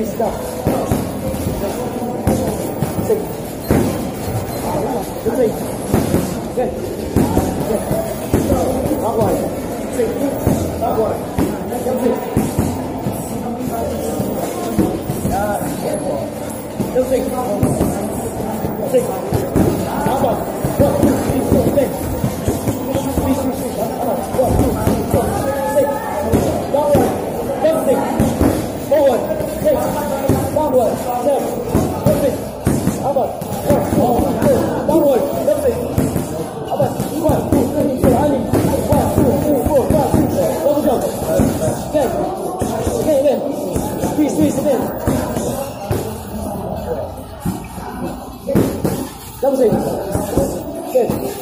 Please stop. Six. Good thing. Good. Good. Up one. Six. Up one. Good thing. Good thing. Six. Up one. One, two, three, four, six. Three, six, six. One, two, three, four, six. Down one. Good thing. Forward. Six. Downward. Seven. Good thing. Up one. Downward. Good thing. Up one. 1, 2, 3, 4. Ali. 1, 2, 3, 4, 5, 6. Double jump. Again. Again. Squeeze. Again. Double six. Good.